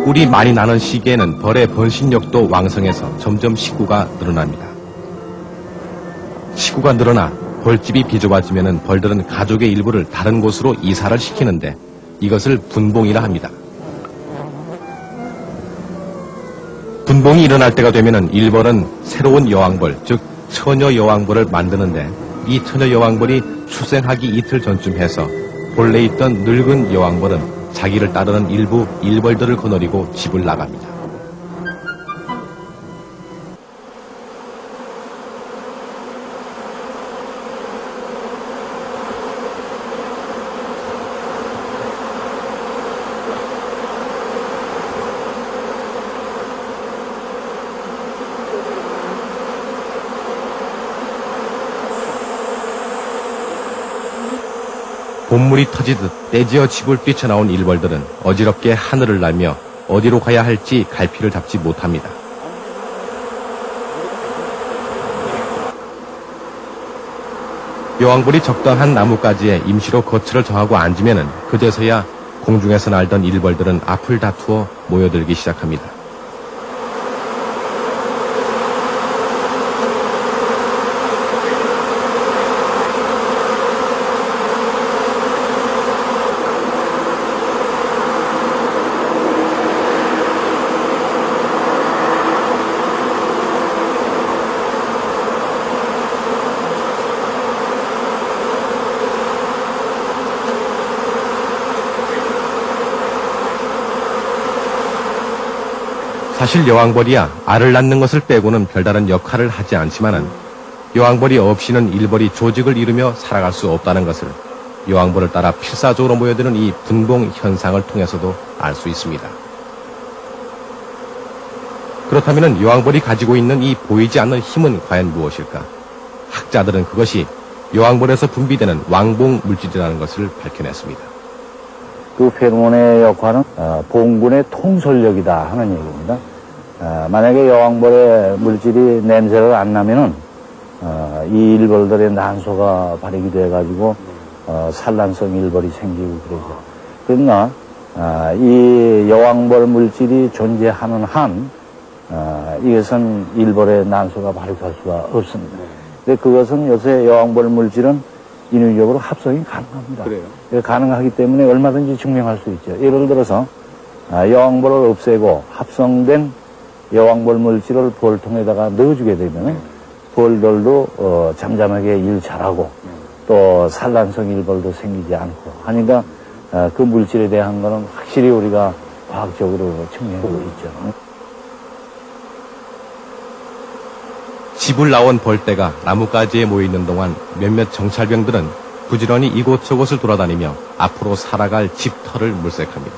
꿀이 많이 나는 시기에는 벌의 번식력도 왕성해서 점점 식구가 늘어납니다. 식구가 늘어나 벌집이 비좁아지면 벌들은 가족의 일부를 다른 곳으로 이사를 시키는데 이것을 분봉이라 합니다. 분봉이 일어날 때가 되면 일벌은 새로운 여왕벌, 즉 처녀 여왕벌을 만드는데 이 처녀 여왕벌이 출생하기 이틀 전쯤 해서 본래 있던 늙은 여왕벌은 자기를 따르는 일부 일벌들을 거느리고 집을 나갑니다. 봄물이 터지듯 떼지어 집을 뛰쳐나온 일벌들은 어지럽게 하늘을 날며 어디로 가야 할지 갈피를 잡지 못합니다. 여왕벌이 적당한 나뭇가지에 임시로 거처를 정하고 앉으면은 그제서야 공중에서 날던 일벌들은 앞을 다투어 모여들기 시작합니다. 사실 여왕벌이야 알을 낳는 것을 빼고는 별다른 역할을 하지 않지만은 여왕벌이 없이는 일벌이 조직을 이루며 살아갈 수 없다는 것을 여왕벌을 따라 필사적으로 모여드는 이 분봉 현상을 통해서도 알 수 있습니다. 그렇다면 여왕벌이 가지고 있는 이 보이지 않는 힘은 과연 무엇일까? 학자들은 그것이 여왕벌에서 분비되는 왕봉 물질이라는 것을 밝혀냈습니다. 그 페로몬의 역할은 봉군의 통솔력이다 하는 얘기입니다. 만약에 여왕벌의 물질이 냄새를 안 나면은 이 일벌들의 난소가 발익이 돼가지고 산란성 일벌이 생기고 그러죠. 그러나 이 여왕벌 물질이 존재하는 한 이것은 일벌의 난소가 발익할 수가 없습니다. 근데 그것은 요새 여왕벌 물질은 인위적으로 합성이 가능합니다. 그래요? 가능하기 때문에 얼마든지 증명할 수 있죠. 예를 들어서 여왕벌을 없애고 합성된 여왕벌 물질을 벌통에다가 넣어주게 되면 벌들도 잠잠하게 일 잘하고 또 산란성 일벌도 생기지 않고 하니까 그 물질에 대한 거는 확실히 우리가 과학적으로 증명하고 있죠. 집을 나온 벌떼가 나뭇가지에 모여있는 동안 몇몇 정찰병들은 부지런히 이곳저곳을 돌아다니며 앞으로 살아갈 집터를 물색합니다.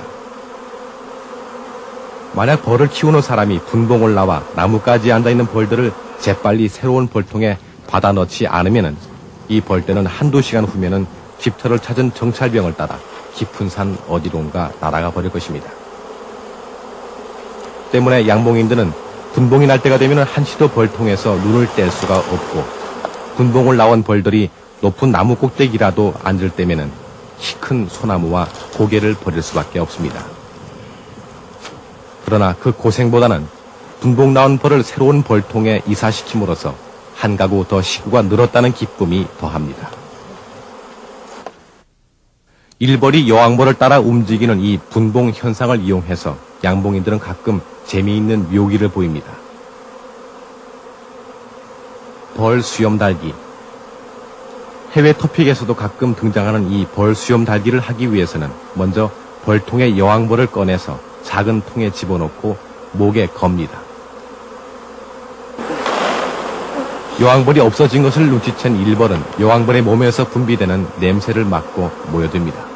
만약 벌을 키우는 사람이 분봉을 나와 나뭇가지에 앉아있는 벌들을 재빨리 새로운 벌통에 받아 넣지 않으면 이 벌떼는 한두 시간 후면은 집터를 찾은 정찰병을 따라 깊은 산 어디론가 날아가 버릴 것입니다. 때문에 양봉인들은 분봉이 날 때가 되면 한시도 벌통에서 눈을 뗄 수가 없고 분봉을 나온 벌들이 높은 나무 꼭대기라도 앉을 때면은 키 큰 소나무와 고개를 버릴 수밖에 없습니다. 그러나 그 고생보다는 분봉 나온 벌을 새로운 벌통에 이사시킴으로써 한 가구 더 식구가 늘었다는 기쁨이 더합니다. 일벌이 여왕벌을 따라 움직이는 이 분봉 현상을 이용해서 양봉인들은 가끔 재미있는 묘기를 보입니다. 벌 수염 달기. 해외 토픽에서도 가끔 등장하는 이 벌 수염 달기를 하기 위해서는 먼저 벌통에 여왕벌을 꺼내서 작은 통에 집어넣고 목에 겁니다. 여왕벌이 없어진 것을 눈치챈 일벌은 여왕벌의 몸에서 분비되는 냄새를 맡고 모여듭니다.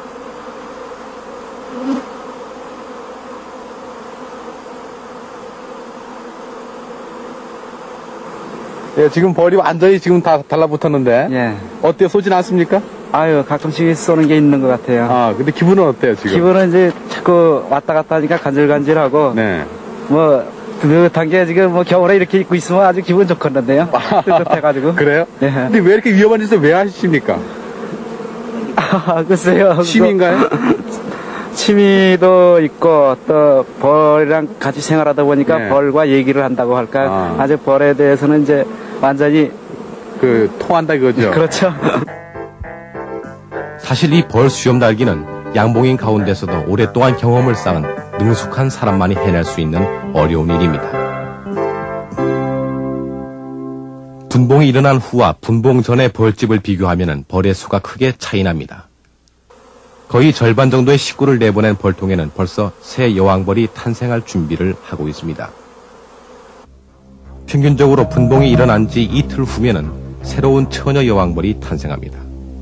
예, 지금 벌이 완전히 지금 다 달라붙었는데. 예. 어때요? 쏘진 않습니까? 아유, 가끔씩 쏘는 게 있는 것 같아요. 아, 근데 기분은 어때요, 지금? 기분은 이제 자꾸 왔다 갔다 하니까 간질간질하고. 네. 뭐, 뜨뜻한 게 지금 뭐 겨울에 이렇게 입고 있으면 아주 기분 좋겠는데요. 뜨뜻해가지고. 그래요? 예. 근데 왜 이렇게 위험한 짓을 왜 하십니까? 글쎄요. 취미인가요? 취미도 있고 또 벌이랑 같이 생활하다 보니까 네. 벌과 얘기를 한다고 할까 아. 아주 벌에 대해서는 이제 완전히 통한다 이거죠. 그렇죠. 사실 이 벌 수염 달기는 양봉인 가운데서도 오랫동안 경험을 쌓은 능숙한 사람만이 해낼 수 있는 어려운 일입니다. 분봉이 일어난 후와 분봉 전의 벌집을 비교하면 벌의 수가 크게 차이납니다. 거의 절반 정도의 식구를 내보낸 벌통에는 벌써 새 여왕벌이 탄생할 준비를 하고 있습니다. 평균적으로 분봉이 일어난 지 이틀 후면은 새로운 처녀 여왕벌이 탄생합니다.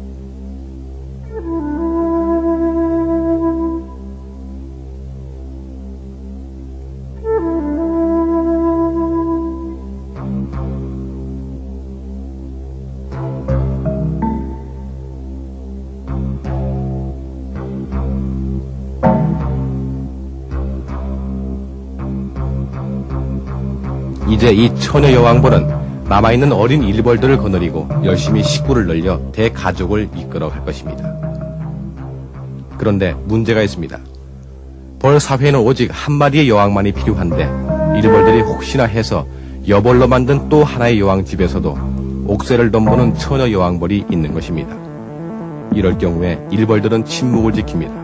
이제 이 처녀 여왕벌은 남아있는 어린 일벌들을 거느리고 열심히 식구를 늘려 대가족을 이끌어갈 것입니다. 그런데 문제가 있습니다. 벌 사회에는 오직 한 마리의 여왕만이 필요한데 일벌들이 혹시나 해서 여벌로 만든 또 하나의 여왕 집에서도 옥새를 덤보는 처녀 여왕벌이 있는 것입니다. 이럴 경우에 일벌들은 침묵을 지킵니다.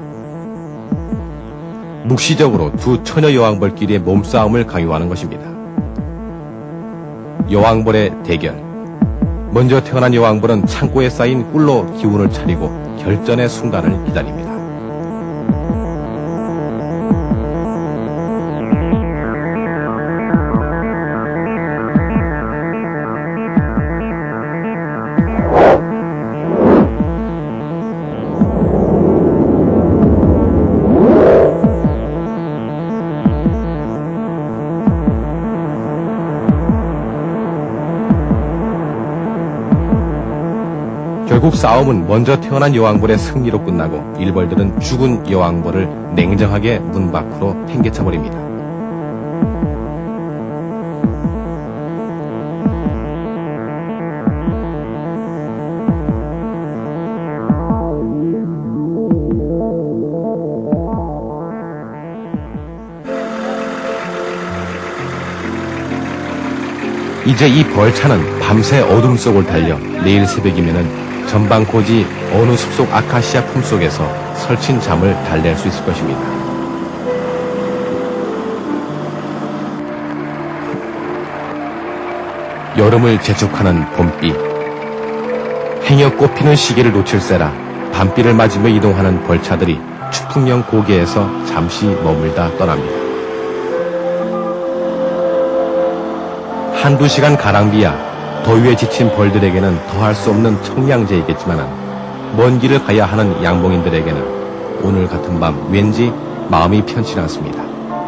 묵시적으로 두 처녀 여왕벌끼리의 몸싸움을 강요하는 것입니다. 여왕벌의 대결. 먼저 태어난 여왕벌은 창고에 쌓인 꿀로 기운을 차리고 결전의 순간을 기다립니다. 결국 싸움은 먼저 태어난 여왕벌의 승리로 끝나고 일벌들은 죽은 여왕벌을 냉정하게 문 밖으로 팽개쳐버립니다. 이제 이 벌차는 밤새 어둠 속을 달려 내일 새벽이면은 전방고지 어느 숲속 아카시아 품속에서 설친 잠을 달랠 수 있을 것입니다. 여름을 재촉하는 봄비. 행여 꽃피는 시기를 놓칠세라 밤비를 맞으며 이동하는 벌차들이 추풍령 고개에서 잠시 머물다 떠납니다. 한두 시간 가랑비야 더위에 지친 벌들에게는 더할 수 없는 청량제이겠지만 먼 길을 가야 하는 양봉인들에게는 오늘 같은 밤 왠지 마음이 편치 않습니다.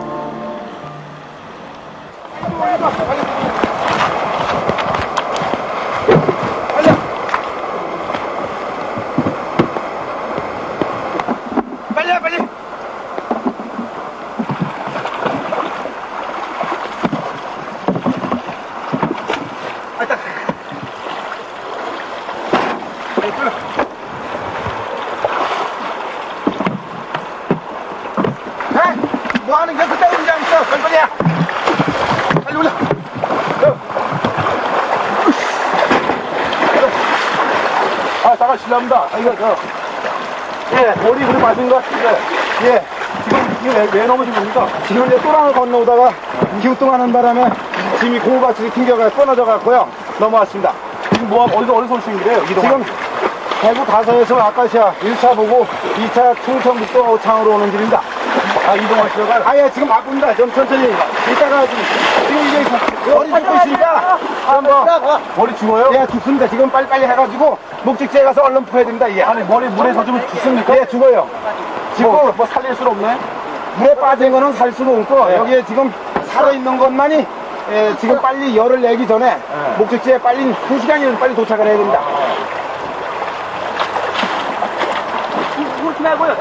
뭐 하는 거야? 그때 운전 있어. 빨리빨리야. 빨리 올라. 아, 잠깐 실례합니다. 이거 머리 그리 맞은 것 같은데. 예. 지금 이거 왜 넘어진 겁니까? 지금 이제 또랑을 건너오다가 기우뚱하는 바람에 짐이 고무바퀴 튕겨가 끊어져 갖고요. 넘어왔습니다. 지금 어디서 오신 길이에요? 지금 대구 다서에서 아카시아 1차 보고 2차 충청북도 창으로 오는 길입니다. 아, 이동하시다가? 아, 예, 지금 바쁩니다. 좀 천천히. 이따가 지금 이제 머리 죽고 있으니까. 머리 죽어요? 예, 죽습니다. 지금 빨리빨리 해가지고 목적지에 가서 얼른 푸어야 됩니다. 예. 아니, 머리 물에 젖으면 죽습니까? 예, 죽어요. 지금 뭐 살릴 수는 없네? 물에 빠진 거는 살 수는 없고, 여기에 지금 살아있는 것만이 지금 빨리 열을 내기 전에 목적지에 빨리 2시간이면 빨리 도착을 해야 됩니다. 그렇지 말고요.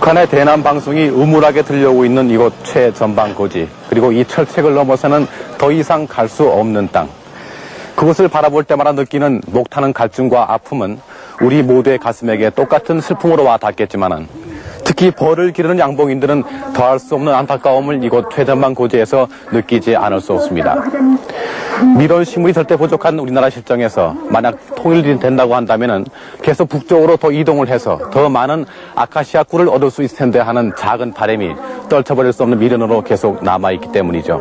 북한의 대남 방송이 음울하게 들려오고 있는 이곳 최전방고지, 그리고 이 철책을 넘어서는 더 이상 갈 수 없는 땅. 그곳을 바라볼 때마다 느끼는 목타는 갈증과 아픔은 우리 모두의 가슴에게 똑같은 슬픔으로 와 닿겠지만은, 특히 벌을 기르는 양봉인들은 더할 수 없는 안타까움을 이곳 최전방고지에서 느끼지 않을 수 없습니다. 밀원 식물이 절대 부족한 우리나라 실정에서 만약 통일이 된다고 한다면은 계속 북쪽으로 더 이동을 해서 더 많은 아카시아 꿀을 얻을 수 있을 텐데 하는 작은 바람이 떨쳐버릴 수 없는 미련으로 계속 남아있기 때문이죠.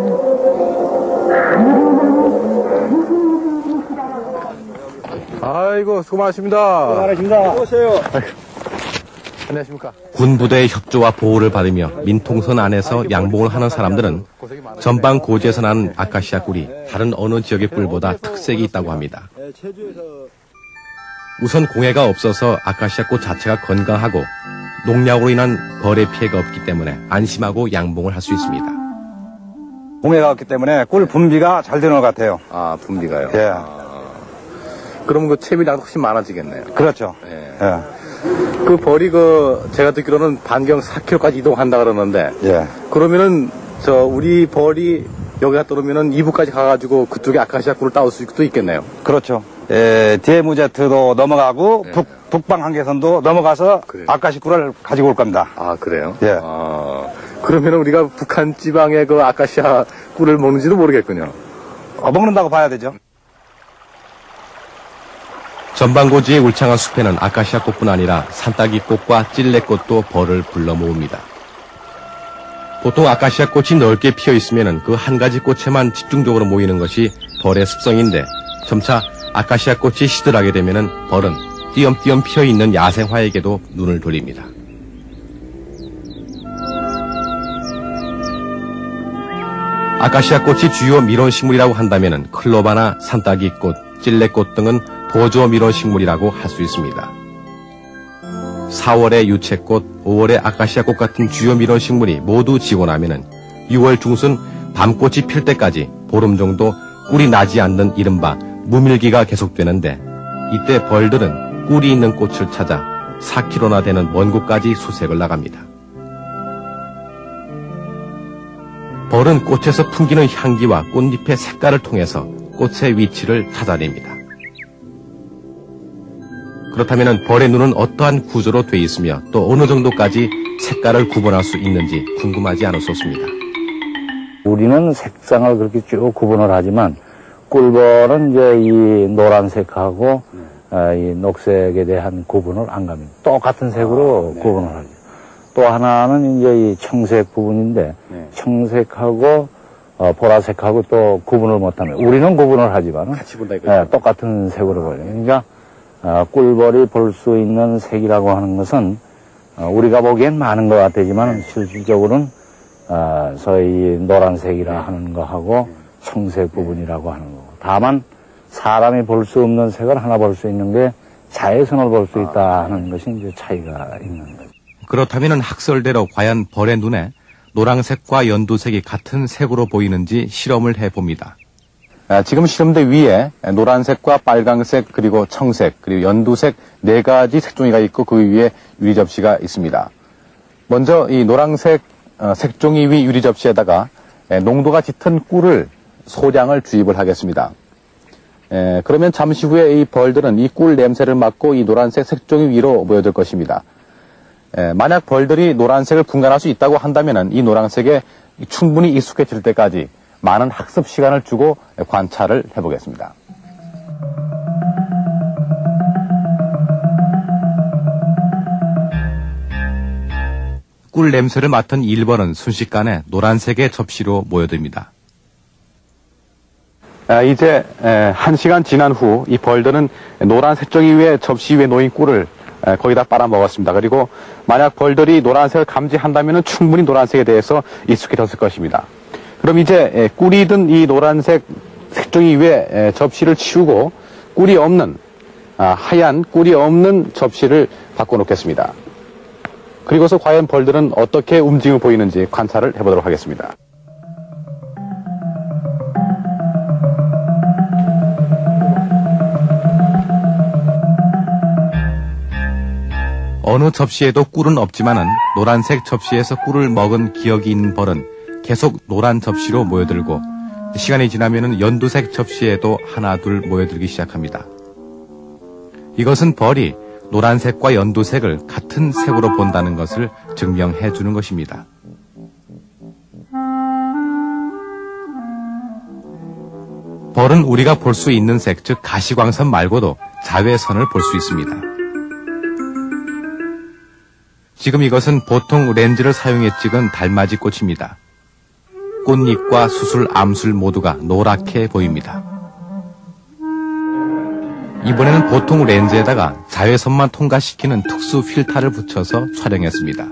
아이고, 수고 많으십니다. 수고 많으십니다. 오세요. 안녕하십니까. 군부대의 협조와 보호를 받으며 민통선 안에서 양봉을 하는 사람들은 전방 고지에서 나는 아카시아 꿀이 다른 어느 지역의 꿀보다 특색이 있다고 합니다. 우선 공해가 없어서 아카시아 꽃 자체가 건강하고 농약으로 인한 벌의 피해가 없기 때문에 안심하고 양봉을 할 수 있습니다. 공해가 없기 때문에 꿀 분비가 잘 되는 것 같아요. 아, 분비가요? 예. 그러면 그 채비량도 훨씬 많아지겠네요. 그렇죠. 예. 예. 그 벌이 제가 듣기로는 반경 4km까지 이동한다 그러는데, 예. 그러면은 우리 벌이 여기 갔다 오면은 이북까지 가가지고 그쪽에 아카시아 꿀을 따올 수도 있겠네요. 그렇죠. DMZ도 넘어가고 북방 한계선도 넘어가서 그래요. 아카시아 꿀을 가지고 올 겁니다. 아, 그래요? 예. 그러면은 우리가 북한 지방의 그 아카시아 꿀을 먹는지도 모르겠군요. 먹는다고 봐야 되죠. 전방고지의 울창한 숲에는 아카시아 꽃뿐 아니라 산딸기꽃과 찔레꽃도 벌을 불러 모읍니다. 보통 아카시아 꽃이 넓게 피어 있으면 그 한 가지 꽃에만 집중적으로 모이는 것이 벌의 습성인데, 점차 아카시아 꽃이 시들하게 되면 벌은 띄엄띄엄 피어 있는 야생화에게도 눈을 돌립니다. 아카시아 꽃이 주요 밀원식물이라고 한다면 클로바나 산딸기꽃, 찔레꽃 등은 보조 밀원식물이라고 할 수 있습니다. 4월에 유채꽃, 5월에 아카시아꽃 같은 주요 밀원식물이 모두 지고 나면은 6월 중순 밤꽃이 필 때까지 보름 정도 꿀이 나지 않는 이른바 무밀기가 계속되는데, 이때 벌들은 꿀이 있는 꽃을 찾아 4km나 되는 먼 곳까지 수색을 나갑니다. 벌은 꽃에서 풍기는 향기와 꽃잎의 색깔을 통해서 꽃의 위치를 찾아냅니다. 그렇다면 벌의 눈은 어떠한 구조로 돼 있으며 또 어느 정도까지 색깔을 구분할 수 있는지 궁금하지 않을 수 없습니다. 우리는 색상을 그렇게 쭉 구분을 하지만 꿀벌은 이제 이 노란색하고 이 녹색에 대한 구분을 안 갑니다. 똑같은 색으로 네. 구분을 하죠. 또 하나는 이제 이 청색 부분인데 청색하고 보라색하고 또 구분을 못하면, 우리는 구분을 하지만 같이 본다 이거죠? 똑같은 색으로 보여요. 그러니까 꿀벌이 볼 수 있는 색이라고 하는 것은 우리가 보기엔 많은 것 같지만 실질적으로는 소위 노란색이라 하는 거하고 청색 부분이라고 하는 거고, 다만 사람이 볼 수 없는 색을 하나 볼 수 있는 게 자외선을 볼 수 있다 하는 것이 이제 차이가 있는 거죠. 그렇다면 학설대로 과연 벌의 눈에 노란색과 연두색이 같은 색으로 보이는지 실험을 해봅니다. 지금 실험대 위에 노란색과 빨강색, 그리고 청색, 그리고 연두색 4가지 색종이가 있고 그 위에 유리 접시가 있습니다. 먼저 이 노란색 색종이 위 유리 접시에다가 농도가 짙은 꿀을 소량을 주입을 하겠습니다. 그러면 잠시 후에 이 벌들은 이 꿀 냄새를 맡고 이 노란색 색종이 위로 모여들 것입니다. 만약 벌들이 노란색을 분간할 수 있다고 한다면 이 노란색에 충분히 익숙해질 때까지 많은 학습 시간을 주고 관찰을 해보겠습니다. 꿀 냄새를 맡은 1벌은 순식간에 노란색의 접시로 모여듭니다. 이제 1시간 지난 후 이 벌들은 노란 색종이 위에 접시 위에 놓인 꿀을 거기다 빨아먹었습니다. 그리고 만약 벌들이 노란색을 감지한다면 충분히 노란색에 대해서 익숙해졌을 것입니다. 그럼 이제 꿀이 든 이 노란색 색종이 위에 접시를 치우고 꿀이 없는 하얀 꿀이 없는 접시를 바꿔놓겠습니다. 그리고서 과연 벌들은 어떻게 움직임을 보이는지 관찰을 해보도록 하겠습니다. 어느 접시에도 꿀은 없지만은 노란색 접시에서 꿀을 먹은 기억이 있는 벌은 계속 노란 접시로 모여들고 시간이 지나면은 연두색 접시에도 하나 둘 모여들기 시작합니다. 이것은 벌이 노란색과 연두색을 같은 색으로 본다는 것을 증명해 주는 것입니다. 벌은 우리가 볼 수 있는 색, 즉 가시광선 말고도 자외선을 볼 수 있습니다. 지금 이것은 보통 렌즈를 사용해 찍은 달맞이 꽃입니다. 꽃잎과 수술, 암술 모두가 노랗게 보입니다. 이번에는 보통 렌즈에다가 자외선만 통과시키는 특수 필터를 붙여서 촬영했습니다.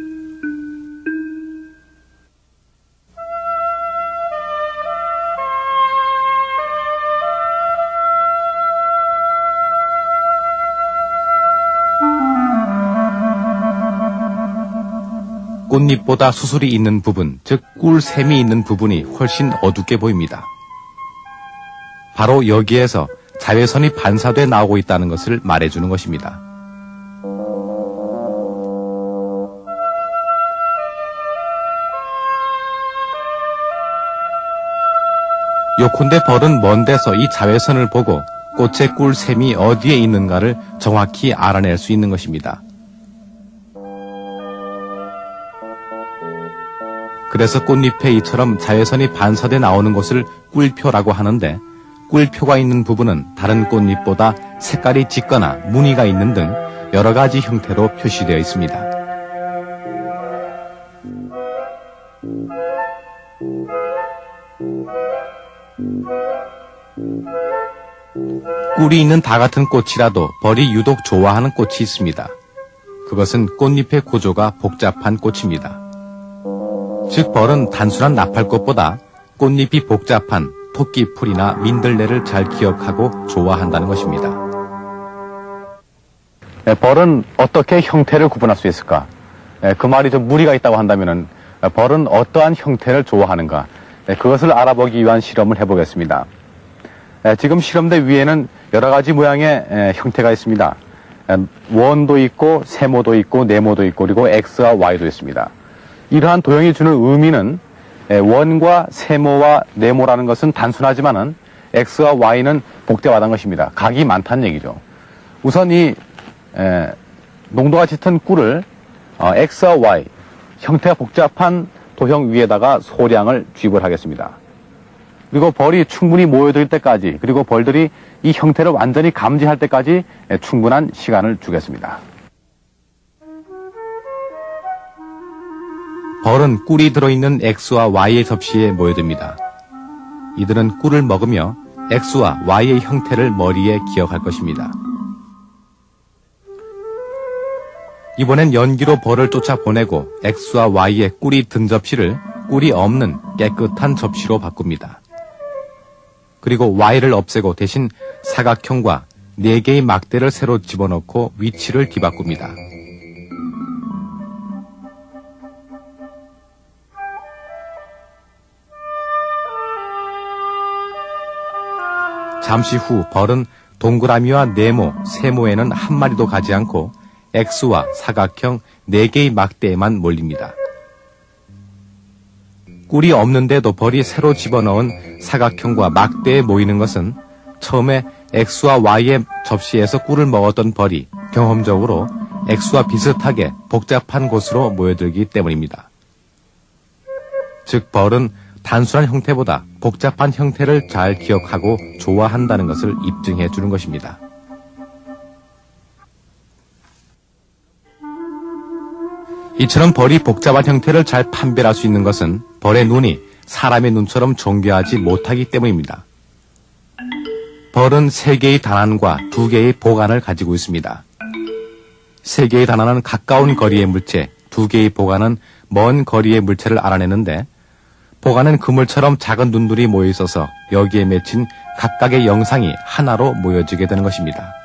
꽃잎보다 수술이 있는 부분, 즉 꿀샘이 있는 부분이 훨씬 어둡게 보입니다. 바로 여기에서 자외선이 반사돼 나오고 있다는 것을 말해주는 것입니다. 요컨대 벌은 먼 데서 이 자외선을 보고 꽃의 꿀샘이 어디에 있는가를 정확히 알아낼 수 있는 것입니다. 그래서 꽃잎에 이처럼 자외선이 반사돼 나오는 곳을 꿀표라고 하는데, 꿀표가 있는 부분은 다른 꽃잎보다 색깔이 짙거나 무늬가 있는 등 여러 가지 형태로 표시되어 있습니다. 꿀이 있는 다 같은 꽃이라도 벌이 유독 좋아하는 꽃이 있습니다. 그것은 꽃잎의 구조가 복잡한 꽃입니다. 즉 벌은 단순한 나팔꽃보다 꽃잎이 복잡한 토끼풀이나 민들레를 잘 기억하고 좋아한다는 것입니다. 벌은 어떻게 형태를 구분할 수 있을까? 그 말이 좀 무리가 있다고 한다면은 벌은 어떠한 형태를 좋아하는가? 그것을 알아보기 위한 실험을 해보겠습니다. 지금 실험대 위에는 여러 가지 모양의 형태가 있습니다. 원도 있고 세모도 있고 네모도 있고 그리고 X와 Y도 있습니다. 이러한 도형이 주는 의미는 원과 세모와 네모라는 것은 단순하지만은 X와 Y는 복잡하다는 것입니다. 각이 많다는 얘기죠. 우선 이 농도가 짙은 꿀을 X와 Y, 형태가 복잡한 도형 위에다가 소량을 주입을 하겠습니다. 그리고 벌이 충분히 모여들 때까지, 그리고 벌들이 이 형태를 완전히 감지할 때까지 충분한 시간을 주겠습니다. 벌은 꿀이 들어있는 X와 Y의 접시에 모여듭니다. 이들은 꿀을 먹으며 X와 Y의 형태를 머리에 기억할 것입니다. 이번엔 연기로 벌을 쫓아보내고 X와 Y의 꿀이 든 접시를 꿀이 없는 깨끗한 접시로 바꿉니다. 그리고 Y를 없애고 대신 사각형과 4개의 막대를 새로 집어넣고 위치를 뒤바꿉니다. 잠시 후 벌은 동그라미와 네모, 세모에는 한 마리도 가지 않고 X와 사각형 4개의 막대에만 몰립니다. 꿀이 없는데도 벌이 새로 집어넣은 사각형과 막대에 모이는 것은 처음에 X와 Y의 접시에서 꿀을 먹었던 벌이 경험적으로 X와 비슷하게 복잡한 곳으로 모여들기 때문입니다. 즉 벌은 단순한 형태보다 복잡한 형태를 잘 기억하고 좋아한다는 것을 입증해 주는 것입니다. 이처럼 벌이 복잡한 형태를 잘 판별할 수 있는 것은 벌의 눈이 사람의 눈처럼 정교하지 못하기 때문입니다. 벌은 3개의 단안과 2개의 보관을 가지고 있습니다. 3개의 단안은 가까운 거리의 물체, 2개의 보관은 먼 거리의 물체를 알아내는데, 보관은 그물처럼 작은 눈들이 모여 있어서 여기에 맺힌 각각의 영상이 하나로 모여지게 되는 것입니다.